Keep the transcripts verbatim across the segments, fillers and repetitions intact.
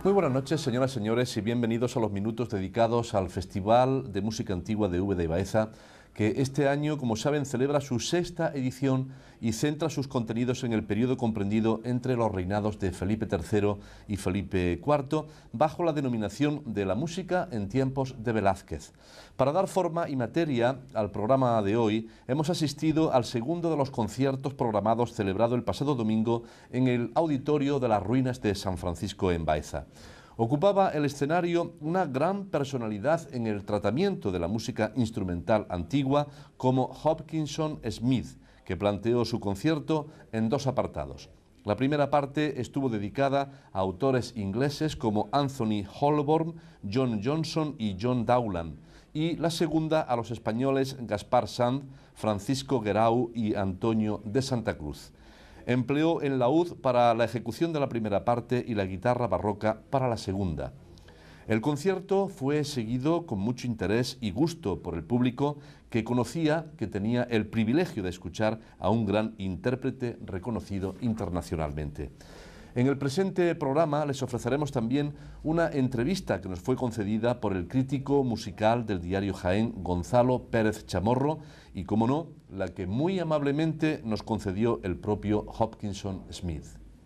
Muy buenas noches, señoras y señores, y bienvenidos a los minutos dedicados al Festival de Música Antigua de Úbeda y Baeza, que este año, como saben, celebra su sexta edición y centra sus contenidos en el periodo comprendido entre los reinados de Felipe tercero y Felipe cuarto, bajo la denominación de la música en tiempos de Velázquez. Para dar forma y materia al programa de hoy, hemos asistido al segundo de los conciertos programados celebrado el pasado domingo en el Auditorio de las Ruinas de San Francisco en Baeza. Ocupaba el escenario una gran personalidad en el tratamiento de la música instrumental antigua como Hopkinson Smith, que planteó su concierto en dos apartados. La primera parte estuvo dedicada a autores ingleses como Anthony Holborn, John Johnson y John Dowland, y la segunda a los españoles Gaspar Sanz, Francisco Guerau y Antonio de Santa Cruz. Empleó el laúd para la ejecución de la primera parte y la guitarra barroca para la segunda. El concierto fue seguido con mucho interés y gusto por el público, que conocía que tenía el privilegio de escuchar a un gran intérprete reconocido internacionalmente. En el presente programa les ofreceremos también una entrevista que nos fue concedida por el crítico musical del diario Jaén, Gonzalo Pérez Chamorro, y, como no, la que muy amablemente nos concedió el propio Hopkinson Smith.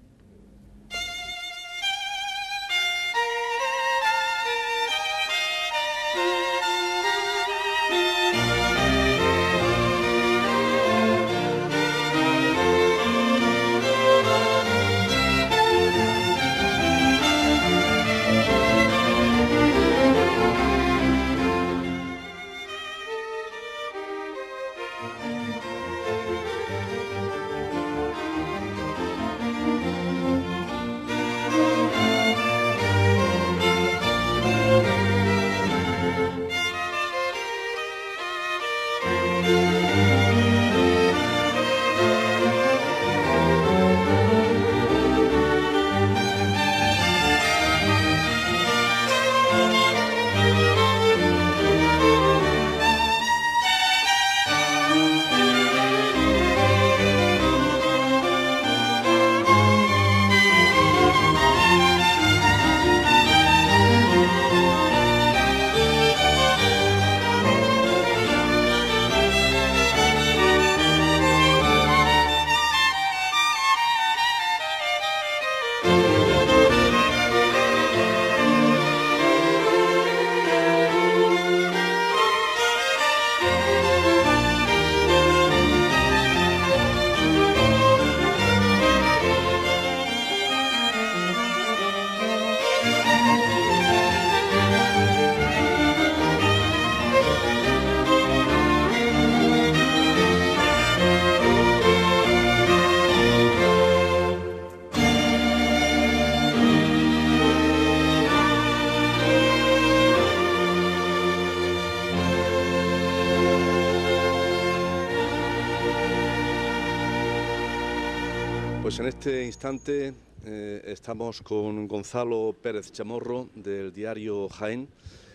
Pues en este instante eh, estamos con Gonzalo Pérez Chamorro del diario Jaén,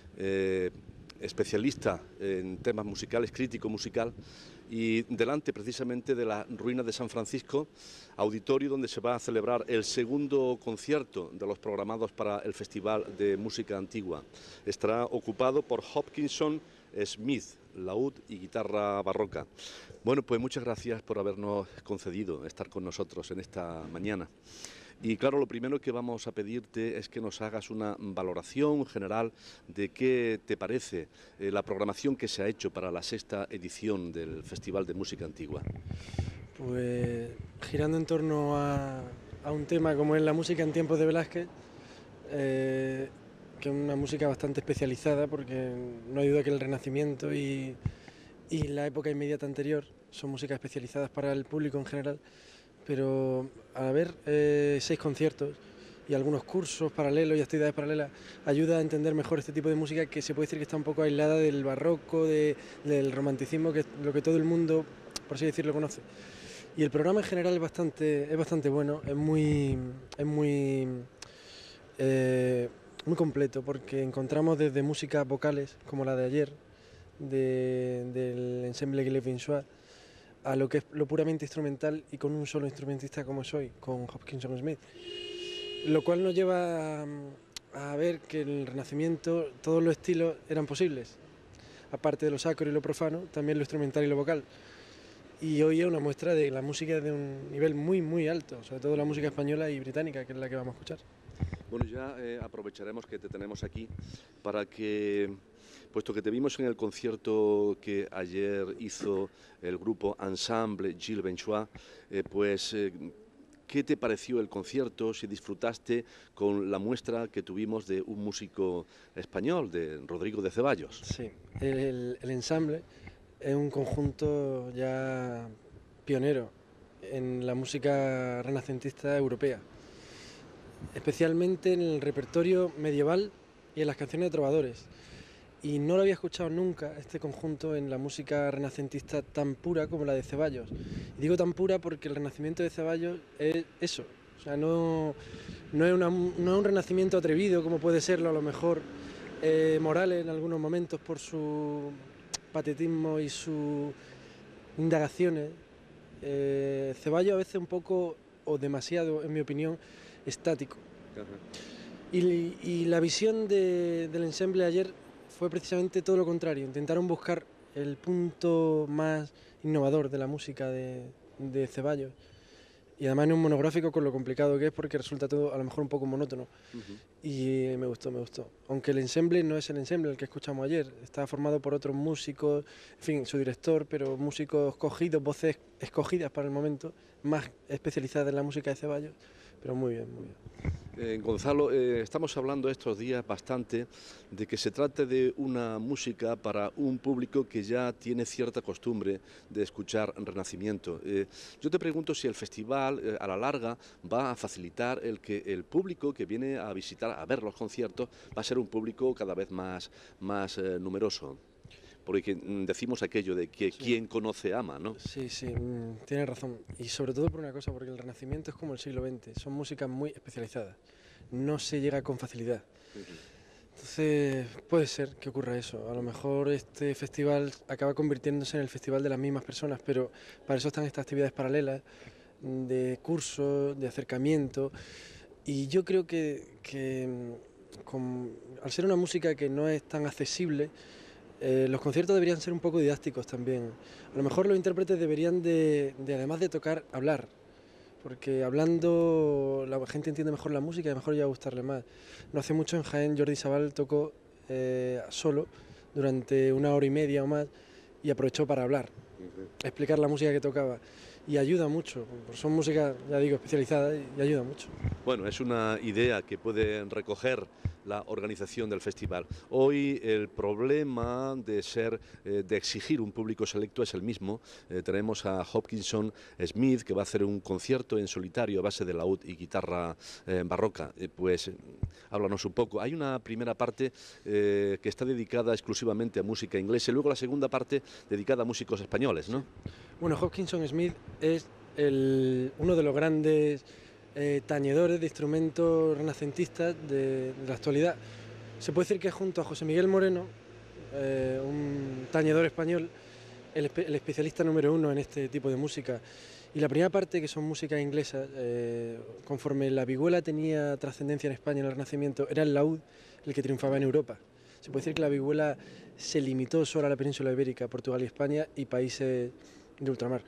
eh, especialista en temas musicales, crítico musical, y delante precisamente de la ruina de San Francisco, auditorio donde se va a celebrar el segundo concierto de los programados para el Festival de Música Antigua. Estará ocupado por Hopkinson Smith, laúd y guitarra barroca. Bueno, pues muchas gracias por habernos concedido estar con nosotros en esta mañana. Y claro, lo primero que vamos a pedirte es que nos hagas una valoración general de qué te parece eh, la programación que se ha hecho para la sexta edición del Festival de Música Antigua. Pues girando en torno a, a un tema como es la música en tiempos de Velázquez, eh, que es una música bastante especializada, porque no hay duda que el Renacimiento y, y la época inmediata anterior son músicas especializadas para el público en general, pero al haber eh, seis conciertos y algunos cursos paralelos y actividades paralelas, ayuda a entender mejor este tipo de música, que se puede decir que está un poco aislada del barroco, de, del romanticismo, que es lo que todo el mundo, por así decirlo, conoce. Y el programa en general es bastante, es bastante bueno, es muy, es muy, eh, muy completo, porque encontramos desde músicas vocales, como la de ayer, de, del ensemble Guillemin-Soir, a lo que es lo puramente instrumental y con un solo instrumentista como soy, con Hopkinson Smith. Lo cual nos lleva a ver que en el Renacimiento todos los estilos eran posibles. Aparte de lo sacro y lo profano, también lo instrumental y lo vocal. Y hoy es una muestra de la música de un nivel muy, muy alto, sobre todo la música española y británica, que es la que vamos a escuchar. Bueno, ya eh, aprovecharemos que te tenemos aquí para que, puesto que te vimos en el concierto que ayer hizo el grupo Ensemble Gilles Benchois, eh, pues eh, ¿qué te pareció el concierto? Si disfrutaste con la muestra que tuvimos de un músico español, de Rodrigo de Ceballos. Sí, el, el Ensemble es un conjunto ya pionero en la música renacentista europea, especialmente en el repertorio medieval y en las canciones de trovadores. Y no lo había escuchado nunca, este conjunto, en la música renacentista tan pura como la de Ceballos. Y digo tan pura porque el renacimiento de Ceballos es eso, o sea, no, no, es, una, no es un renacimiento atrevido como puede serlo a lo mejor eh, Morales en algunos momentos por su patetismo y sus indagaciones. Eh, Ceballos a veces un poco, o demasiado, en mi opinión, estático. Y, y la visión de, del ensemble ayer fue precisamente todo lo contrario. Intentaron buscar el punto más innovador de la música de, de Ceballos. Y además en un monográfico con lo complicado que es, porque resulta todo a lo mejor un poco monótono. Uh-huh. Y me gustó, me gustó. Aunque el ensemble no es el ensemble el que escuchamos ayer. Está formado por otros músicos, en fin, su director, pero músicos escogidos, voces escogidas para el momento, más especializadas en la música de Ceballos. Pero muy bien, muy bien. Eh, Gonzalo, eh, estamos hablando estos días bastante de que se trate de una música para un público que ya tiene cierta costumbre de escuchar Renacimiento. Eh, yo te pregunto si el festival eh, a la larga va a facilitar el que el público que viene a visitar, a ver los conciertos, va a ser un público cada vez más, más eh, numeroso. Porque decimos aquello de que sí. Quien conoce ama, ¿no? Sí, sí, tienes razón. Y sobre todo por una cosa, porque el Renacimiento es como el siglo veinte, son músicas muy especializadas, no se llega con facilidad. Uh-huh. Entonces puede ser que ocurra eso, a lo mejor este festival acaba convirtiéndose en el festival de las mismas personas, pero para eso están estas actividades paralelas, de cursos, de acercamiento, y yo creo que, que con, al ser una música que no es tan accesible, Eh, los conciertos deberían ser un poco didácticos también. A lo mejor los intérpretes deberían de, de, además de tocar, hablar. Porque hablando la gente entiende mejor la música y a lo mejor ya va a gustarle más. No hace mucho en Jaén Jordi Sabal tocó eh, solo durante una hora y media o más y aprovechó para hablar, explicar la música que tocaba. Y ayuda mucho, son músicas, ya digo, especializadas y ayuda mucho. Bueno, es una idea que puede recoger la organización del festival. Hoy el problema de ser, eh, de exigir un público selecto es el mismo. Eh, tenemos a Hopkinson Smith, que va a hacer un concierto en solitario a base de laúd y guitarra eh, barroca. Eh, pues háblanos un poco. Hay una primera parte eh, que está dedicada exclusivamente a música inglesa y luego la segunda parte dedicada a músicos españoles, ¿no? Sí. Bueno, Hopkinson Smith es el, uno de los grandes eh, tañedores de instrumentos renacentistas de, de la actualidad. Se puede decir que junto a José Miguel Moreno, eh, un tañedor español, el, el especialista número uno en este tipo de música. Y la primera parte, que son músicas inglesas, eh, conforme la vihuela tenía trascendencia en España en el Renacimiento, era el laúd el que triunfaba en Europa. Se puede decir que la vihuela se limitó solo a la península ibérica, Portugal y España y países de ultramar.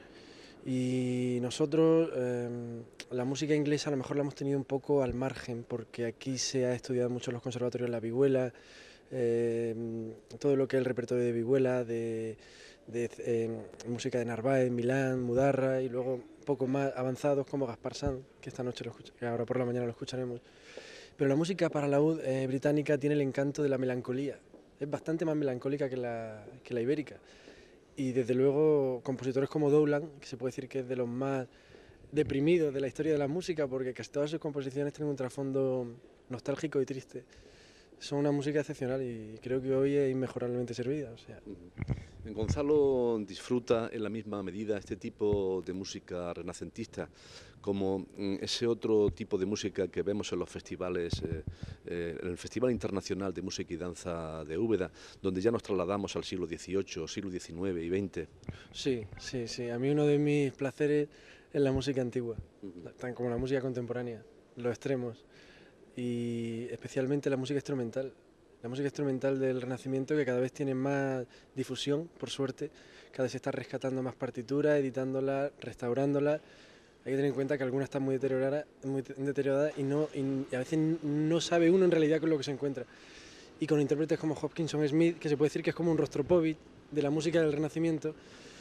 Y nosotros eh, la música inglesa a lo mejor la hemos tenido un poco al margen, porque aquí se ha estudiado mucho en los conservatorios la vihuela, eh, todo lo que es el repertorio de vihuela, de, de eh, música de Narváez, Milán, Mudarra, y luego un poco más avanzados como Gaspar Sanz, que esta noche lo escucha, que ahora por la mañana lo escucharemos. Pero la música para laúd eh, británica tiene el encanto de la melancolía, es bastante más melancólica que la, que la ibérica. Y desde luego compositores como Dowland, que se puede decir que es de los más deprimidos de la historia de la música, porque casi todas sus composiciones tienen un trasfondo nostálgico y triste. Son una música excepcional y creo que hoy es inmejorablemente servida. O sea. Gonzalo disfruta en la misma medida este tipo de música renacentista como ese otro tipo de música que vemos en los festivales, eh, eh, en el Festival Internacional de Música y Danza de Úbeda, donde ya nos trasladamos al siglo dieciocho, siglo diecinueve y veinte. Sí, sí, sí. A mí uno de mis placeres es la música antigua, uh-huh. tan como la música contemporánea, los extremos. y especialmente la música instrumental. La música instrumental del Renacimiento, que cada vez tiene más difusión, por suerte, cada vez se está rescatando más partituras, editándolas, restaurándolas. Hay que tener en cuenta que algunas están muy deterioradas, muy deterioradas y, no, y, y a veces no sabe uno en realidad con lo que se encuentra. Y con intérpretes como Hopkinson Smith, que se puede decir que es como un Rostropovich de la música del Renacimiento,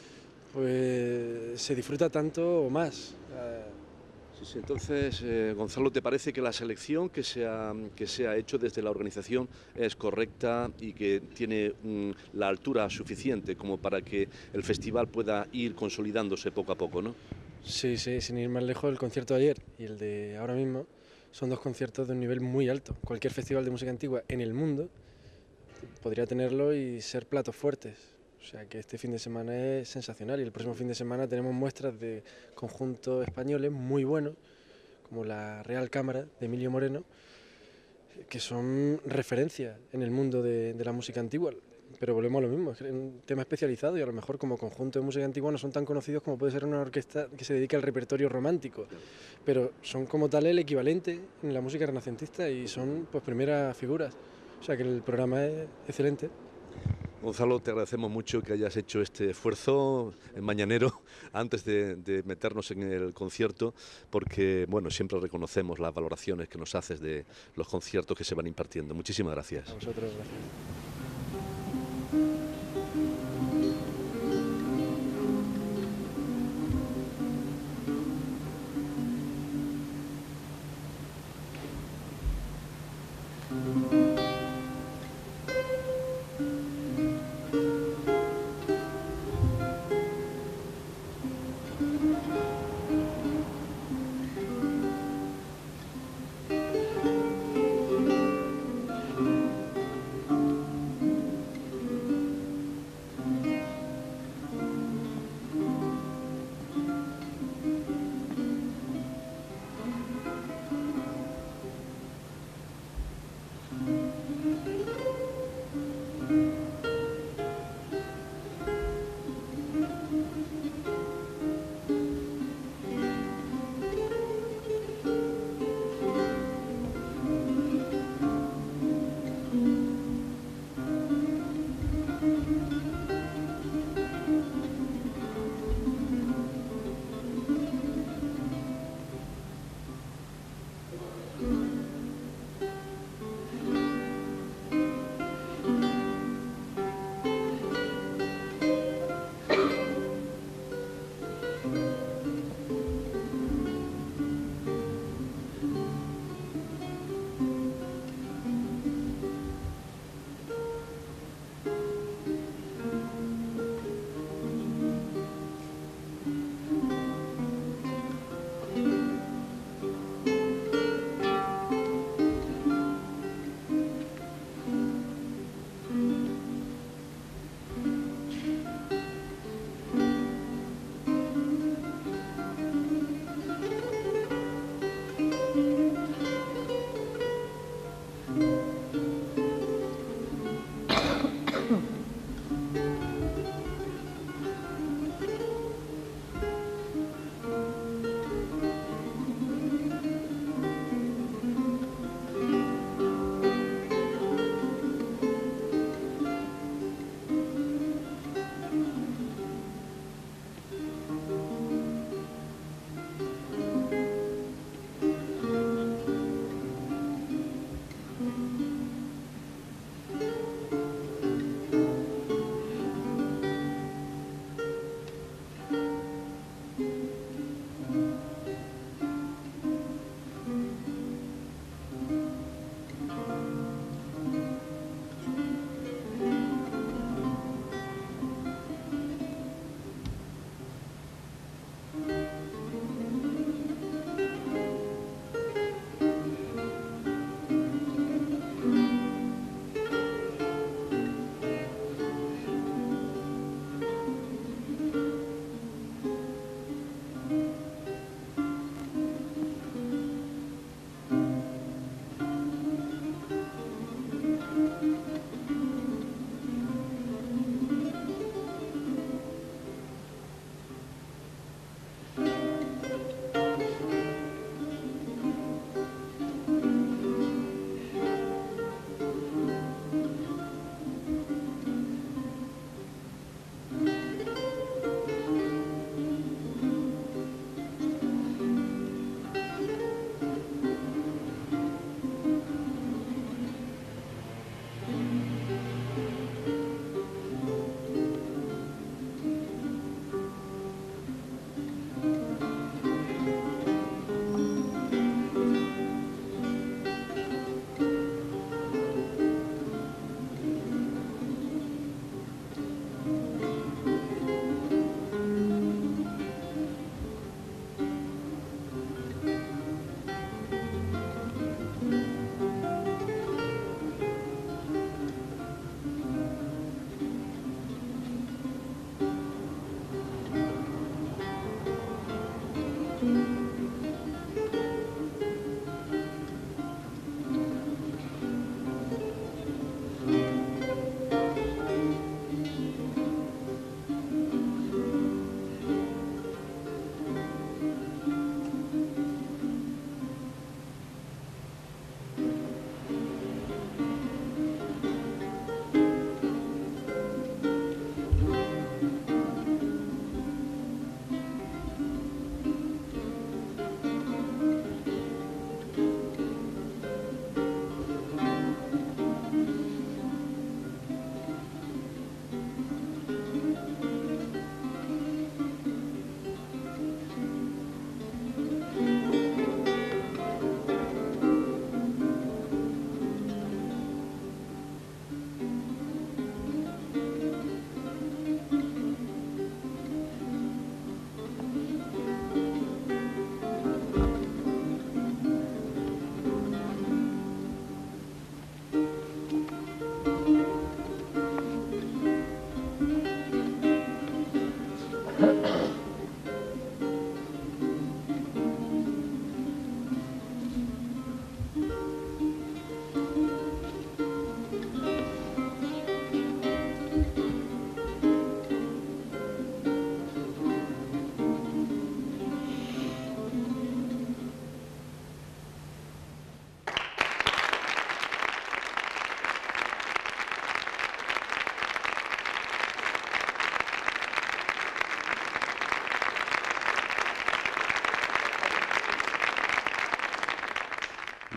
pues se disfruta tanto o más. Sí, sí. Entonces, eh, Gonzalo, ¿te parece que la selección que se, ha, que se ha hecho desde la organización es correcta y que tiene mm, la altura suficiente como para que el festival pueda ir consolidándose poco a poco, ¿no? Sí, sí, sin ir más lejos, el concierto de ayer y el de ahora mismo son dos conciertos de un nivel muy alto. Cualquier festival de música antigua en el mundo podría tenerlo y ser platos fuertes. O sea que este fin de semana es sensacional y el próximo fin de semana tenemos muestras de conjuntos españoles muy buenos, como la Real Cámara de Emilio Moreno, que son referencias en el mundo de, de la música antigua. Pero volvemos a lo mismo, es un tema especializado y a lo mejor como conjunto de música antigua no son tan conocidos como puede ser una orquesta que se dedica al repertorio romántico, pero son como tal el equivalente en la música renacentista y son pues primeras figuras. O sea que el programa es excelente. Gonzalo, te agradecemos mucho que hayas hecho este esfuerzo mañanero antes de, de meternos en el concierto, porque bueno, siempre reconocemos las valoraciones que nos haces de los conciertos que se van impartiendo. Muchísimas gracias. A vosotros, gracias. Mm-hmm.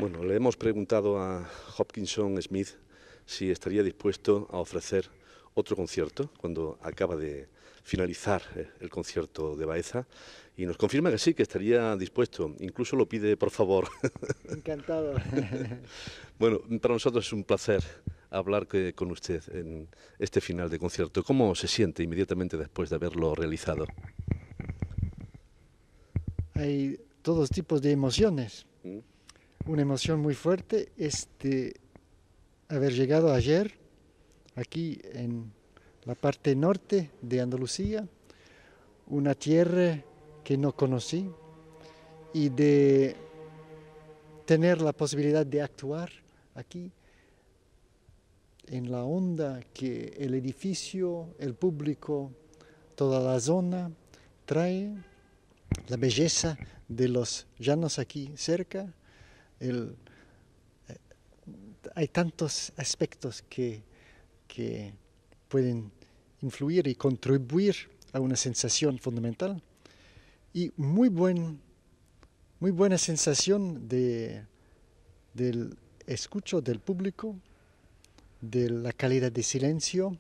Bueno, le hemos preguntado a Hopkinson Smith si estaría dispuesto a ofrecer otro concierto cuando acaba de finalizar el concierto de Baeza, y nos confirma que sí, que estaría dispuesto, incluso lo pide por favor. Encantado. Bueno, para nosotros es un placer hablar que, con usted en este final de concierto. ¿Cómo se siente inmediatamente después de haberlo realizado? Hay todos tipos de emociones. ¿Mm? Una emoción muy fuerte es de haber llegado ayer aquí en la parte norte de Andalucía, una tierra que no conocí, y de tener la posibilidad de actuar aquí en la onda que el edificio, el público, toda la zona trae, la belleza de los llanos aquí cerca. El, eh, hay tantos aspectos que, que pueden influir y contribuir a una sensación fundamental, y muy, buen, muy buena sensación de, del escucho del público, de la calidad de silencio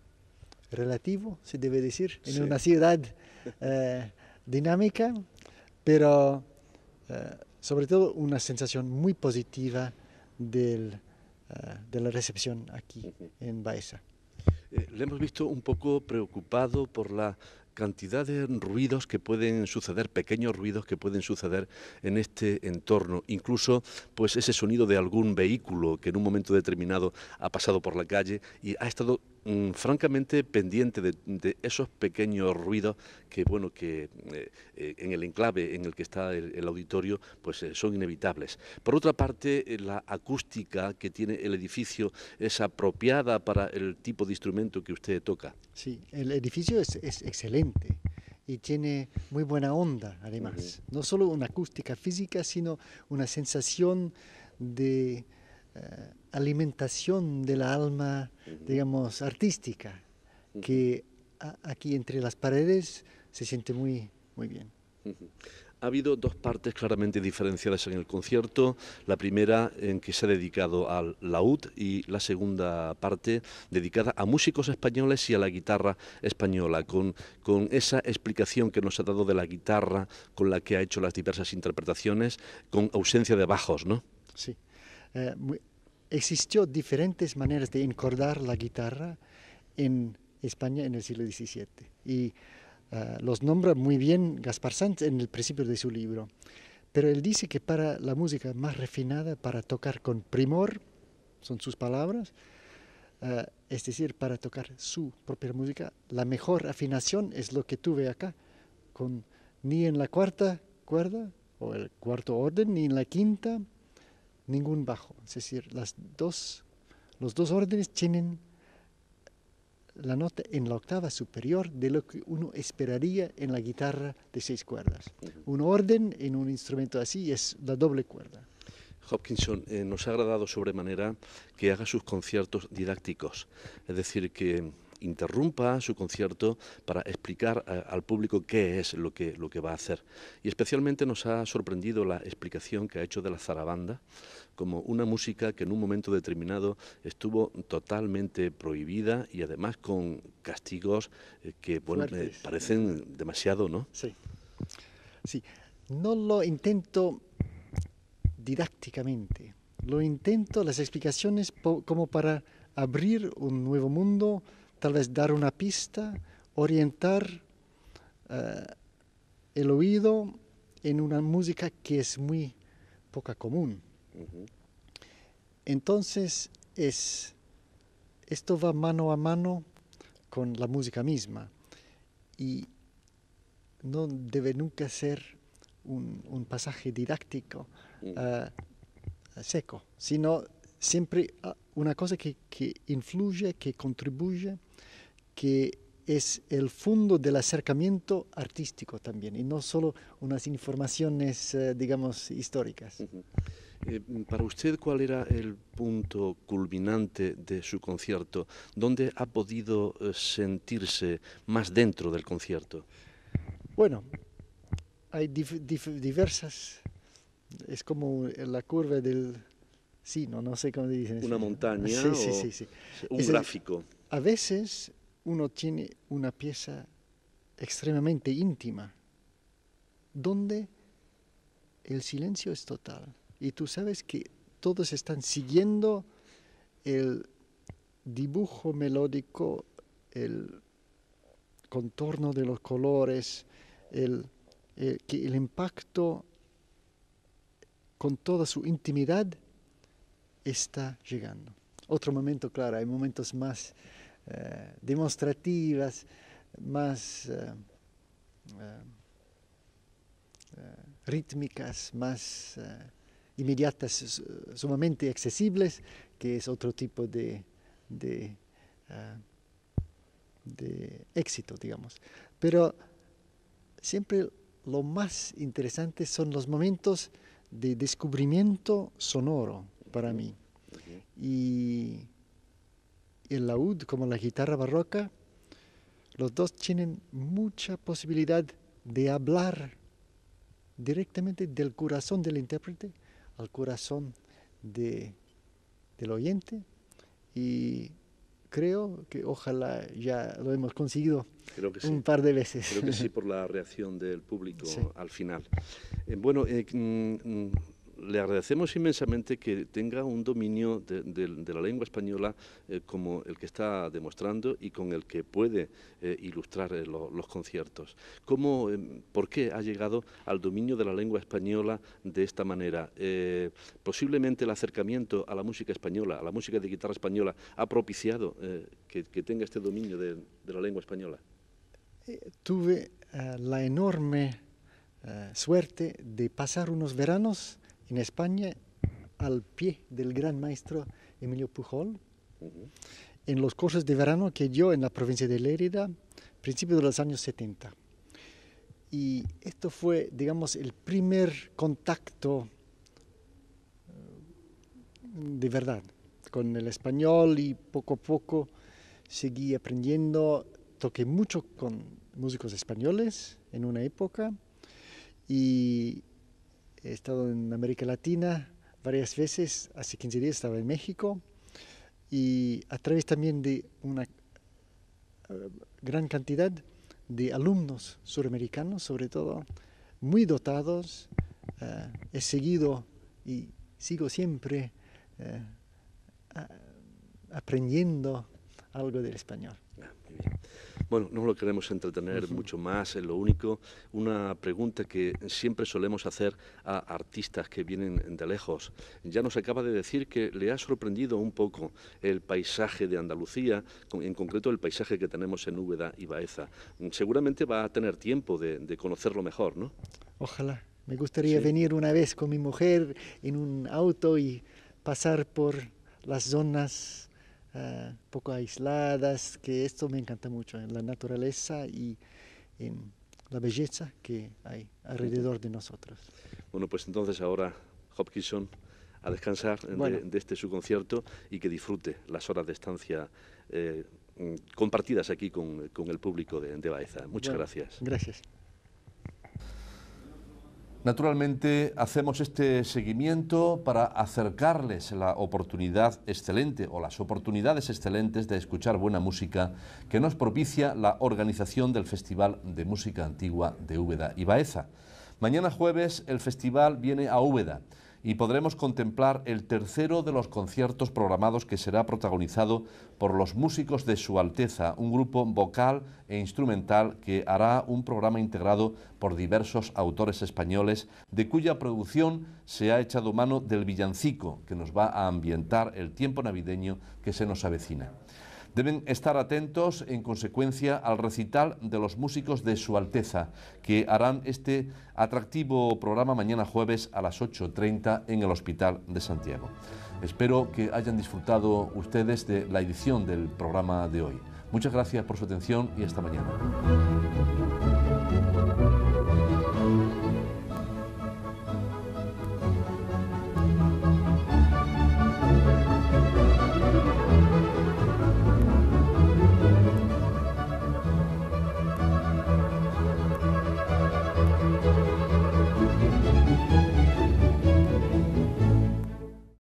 relativo, se debe decir, en sí. Una ciudad eh, dinámica, pero eh, sobre todo una sensación muy positiva del, uh, de la recepción aquí uh-huh. en Baeza. Eh, le hemos visto un poco preocupado por la cantidad de ruidos que pueden suceder, pequeños ruidos que pueden suceder en este entorno, incluso pues ese sonido de algún vehículo que en un momento determinado ha pasado por la calle y ha estado mmm, francamente pendiente de, de esos pequeños ruidos que bueno que eh, eh, en el enclave en el que está el, el auditorio pues eh, son inevitables. Por otra parte, eh, la acústica que tiene el edificio es apropiada para el tipo de instrumento que usted toca. Sí, el edificio es, es excelente y tiene muy buena onda, además. Uh-huh. No solo una acústica física, sino una sensación de uh, alimentación de la alma, uh-huh. digamos, artística, uh-huh. que a, aquí entre las paredes se siente muy, muy bien. Uh-huh. Ha habido dos partes claramente diferenciadas en el concierto, la primera en que se ha dedicado al laúd y la segunda parte dedicada a músicos españoles y a la guitarra española, con, con esa explicación que nos ha dado de la guitarra con la que ha hecho las diversas interpretaciones, con ausencia de bajos, ¿no? Sí, eh, existió diferentes maneras de encordar la guitarra en España en el siglo diecisiete y Uh, los nombra muy bien Gaspar Sanz en el principio de su libro, pero él dice que para la música más refinada, para tocar con primor, son sus palabras, uh, es decir, para tocar su propia música, la mejor afinación es lo que tuve acá, con ni en la cuarta cuerda o el cuarto orden, ni en la quinta, ningún bajo. Es decir, las dos, los dos órdenes tienen la nota en la octava superior de lo que uno esperaría en la guitarra de seis cuerdas. Uh-huh. Un orden en un instrumento así es la doble cuerda. Hopkinson, eh, nos ha agradado sobremanera que haga sus conciertos didácticos, es decir, que interrumpa su concierto para explicar a, al público qué es lo que, lo que va a hacer. Y especialmente nos ha sorprendido la explicación que ha hecho de la zarabanda como una música que en un momento determinado estuvo totalmente prohibida y además con castigos eh, que bueno, eh, parecen demasiado, ¿no? Sí. Sí, no lo intento didácticamente, lo intento las explicaciones po- como para abrir un nuevo mundo, tal vez dar una pista, orientar uh, el oído en una música que es muy poca común. Uh-huh. Entonces, es, esto va mano a mano con la música misma y no debe nunca ser un, un pasaje didáctico uh, seco, sino siempre una cosa que, que influye, que contribuye, que es el fondo del acercamiento artístico también, y no solo unas informaciones, eh, digamos, históricas. Uh-huh. eh, para usted, ¿cuál era el punto culminante de su concierto? ¿Dónde ha podido eh, sentirse más dentro del concierto? Bueno, hay dif- dif- diversas es como la curva del sino, no sé cómo dicen. Una montaña sí, o sí, sí, sí. un Es gráfico. El, a veces uno tiene una pieza extremadamente íntima, donde el silencio es total. Y tú sabes que todos están siguiendo el dibujo melódico, el contorno de los colores, el, el, que el impacto con toda su intimidad está llegando. Otro momento, claro, hay momentos más eh, demostrativos, más eh, eh, eh, rítmicas, más eh, inmediatas, sumamente accesibles, que es otro tipo de, de, uh, de éxito, digamos. Pero siempre lo más interesante son los momentos de descubrimiento sonoro para mí. Y el laúd, como la guitarra barroca, los dos tienen mucha posibilidad de hablar directamente del corazón del intérprete al corazón de, del oyente, y creo que ojalá ya lo hemos conseguido Creo que sí. un par de veces. Creo que sí, por la reacción del público sí. al final. Eh, bueno, eh, mm, le agradecemos inmensamente que tenga un dominio de, de, de la lengua española eh, como el que está demostrando y con el que puede eh, ilustrar eh, lo, los conciertos. ¿Cómo, eh, ¿Por qué ha llegado al dominio de la lengua española de esta manera? Eh, posiblemente el acercamiento a la música española, a la música de guitarra española, ha propiciado eh, que, que tenga este dominio de, de la lengua española. Eh, tuve uh, la enorme uh, suerte de pasar unos veranos en España al pie del gran maestro Emilio Pujol, uh-huh. en los cursos de verano que dio en la provincia de Lérida, principios de los años setenta. Y esto fue, digamos, el primer contacto uh, de verdad con el español, y poco a poco seguí aprendiendo. Toqué mucho con músicos españoles en una época, y he estado en América Latina varias veces. Hace quince días estaba en México, y a través también de una uh, gran cantidad de alumnos suramericanos, sobre todo, muy dotados, uh, he seguido y sigo siempre uh, uh, aprendiendo algo del español. Ah, muy bien. Bueno, no lo queremos entretener uh-huh. mucho más, es lo único. Una pregunta que siempre solemos hacer a artistas que vienen de lejos. Ya nos acaba de decir que le ha sorprendido un poco el paisaje de Andalucía, en concreto el paisaje que tenemos en Úbeda y Baeza. Seguramente va a tener tiempo de, de conocerlo mejor, ¿no? Ojalá. Me gustaría sí. venir una vez con mi mujer en un auto y pasar por las zonas Uh, poco aisladas, que esto me encanta mucho, en la naturaleza y en la belleza que hay alrededor de nosotros. Bueno, pues entonces ahora, Hopkinson, a descansar bueno. de, de este su concierto, y que disfrute las horas de estancia eh, compartidas aquí con, con el público de, de Baeza. Muchas bueno, gracias. Gracias. Naturalmente hacemos este seguimiento para acercarles la oportunidad excelente o las oportunidades excelentes de escuchar buena música que nos propicia la organización del Festival de Música Antigua de Úbeda y Baeza. Mañana jueves el festival viene a Úbeda y podremos contemplar el tercero de los conciertos programados, que será protagonizado por los músicos de Su Alteza, un grupo vocal e instrumental que hará un programa integrado por diversos autores españoles, de cuya producción se ha echado mano del villancico, que nos va a ambientar el tiempo navideño que se nos avecina. Deben estar atentos, en consecuencia, al recital de los músicos de Su Alteza, que harán este atractivo programa mañana jueves a las ocho treinta en el Hospital de Santiago. Espero que hayan disfrutado ustedes de la edición del programa de hoy. Muchas gracias por su atención y hasta mañana.